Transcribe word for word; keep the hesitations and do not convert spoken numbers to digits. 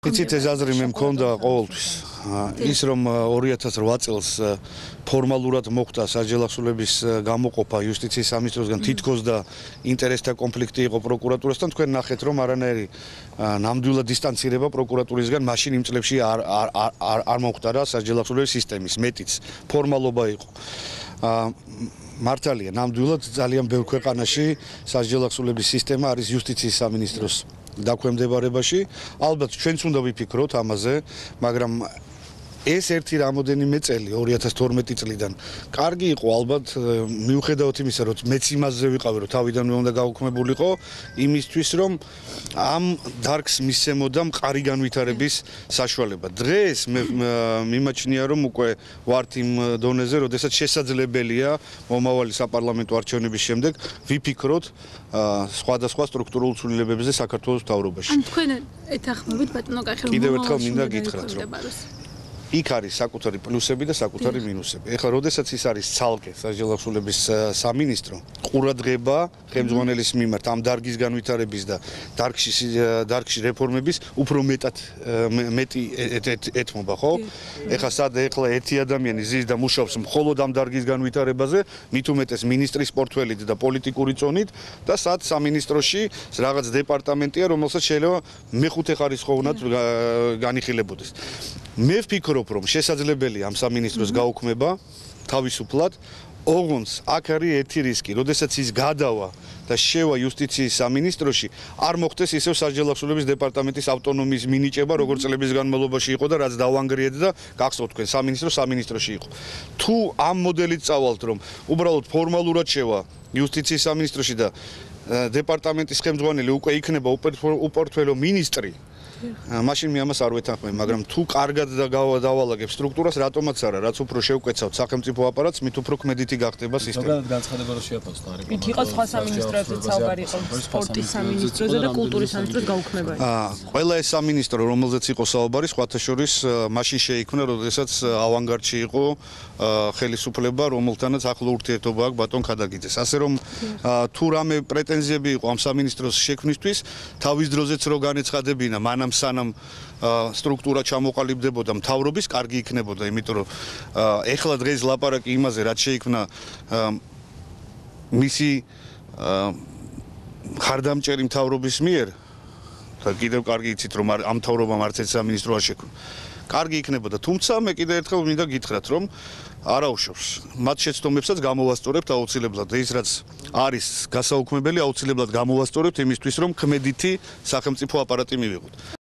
იცით ეს აზრი მე მქონდა ყოველთვის. ის რომ ორი ათას რვა წელს ფორმალურად მოხდა სასჯელ ახსულების გამოყოფა იუსტიციის სამინისტროსგან თითქოს და ინტერესთა კონფლიქტი იყო პროკურატურასთან, თქვენ ნახეთ რომ არანაირი ნამდვილად დისტანცირება პროკურატურისგან მაშინ იმ წლებში არ არ არ მომხდარა სასჯელ ახსულების სისტემის, მეტიც ფორმალობა იყო. მართალია, ნამდვილად ძალიან ბევრ ქვეყანაში სასჯელ ახსულების სისტემა არის იუსტიციის სამინისტროს დაქვემდებარებაში. ალბათ ჩვენც უნდა ვიფიქროთ ამაზე, მაგრამ ეს ერთი რამოდენიმე წელი ორი ათას თორმეტი წლიდან კარგი იყო ალბათ მიუხედავად იმისა რომ მეც იმაზე ვიყავი რომ თავიდანვე უნდა გაუქმებულიყო იმისთვის რომ ამ დარგს მისცემოდა მყარი განვითარების საშუალება. დღეს მე მიმაჩნია რომ უკვე ვართ იმ დონეზე, როდესაც შესაძლებელია მომავალი საპარლამენტო არჩევნების შემდეგ ვიფიქროთ სხვადასხვა სტრუქტურულ ცვლილებებზე საქართველოს მთავრობაში. ან თქვენ ეთანხმებით ბატონო კახი რომ კიდევ ერთხელ მინდა გითხრათ რომ იქ არის საკუთარი პლუსები და საკუთარი მინუსები. ეხლა როდესაც ის არის ცალკე სასჯელ ახსულების სამინისტრო, ყურადღება ხელმძღვანელის მიმართ ამ დარგის განვითარების და დარგში დარგში რეფორმების უფრო მეტად მეტი ეთმობა, ხო? ეხლა სად ეხლა ერთი ადამიანი ზის და მუშაობს მხოლოდ ამ დარგის განვითარებაზე, მით უმეტეს მინისტრის პორტფელით და პოლიტიკური წონით და სად სამინისტროში რაღაც დეპარტამენტია, რომელსაც შეიძლება მეხუთე ხარისხოვნად განიხილებოდეს. მე ვფიქრობ რომ შესაძლებელია ამ სამინისტროს გაუქმება თავისუფლად, ოღონდ აქ არის ერთი რისკი, როდესაც ის გადავა და შევა იუსტიციის სამინისტროში, არ მოხდეს ისევ სასჯელ ახსულების დეპარტამენტის ავტონომიის მინიჭება, როგორც წლების განმავლობაში იყო და რაც დავანგრიეთ და გახსოვთ თქვენ სამინისტრო სამინისტროში იყო. თუ ამ მოდელით წავალთ რომ უბრალოდ ფორმალურად შევა იუსტიციის სამინისტროში და დეპარტამენტის ხელმძღვანელი უკვე იქნება უპორტფელო მინისტრი, მაშინ მე ამას არ ვეთანხმები, მაგრამ თუ კარგად დავალაგებ სტრუქტურას, რატომაც არა, რაც უფრო შევკეცავთ სახელმწიფო აპარატს, მით უფრო ქმედითი გახდება სისტემა. ზოგადად განცხადება რომ შეაფასოთ არის. იქ იყო სხვა სამინისტროებზეც საუბარი იყო, სპორტის სამინისტროზე და კულტურის სამინისტროს გაუქმებაზე. აა, ყველა ეს სამინისტრო, რომელზეც იყო საუბარი, სხვათა შორის მაშინ შეიქმნა, როდესაც ავანგარდში იყო ხელისუფლება, რომელთანაც ახლო ურთიერთობა აქვს ბატონ ქადაგიძეს. ასე რომ თუ რამე პრეტენზიები იყო ამ სამინისტროს შექმნისთვის, თავის დროზეც რო განეცხადებინა, მანამ სანამ სტრუქტურა ჩამოყალიბდებოდა მთავრობის, კარგი იქნებოდა, იმიტომ რომ ეხლა დღეს ლაპარაკი იმაზე, რაც შეიქმნა მისი ხარდამჭერი მთავრობის მიერ და კიდევ კარგი იცით რომ ამ მთავრობამ არც ერთ სამინისტრო არ შექმნა. კარგი იქნებოდა, თუმცა მე კიდევ ერთხელ მინდა გითხრათ რომ არაუშავს. მათ შეცდომებსაც გამოვასწორებთ აუცილებლად. ის რაც არის გასაუქმებელი, აუცილებლად გამოვასწორებთ იმისთვის რომ ქმედითი სახელმწიფო აპარატი მივიღოთ.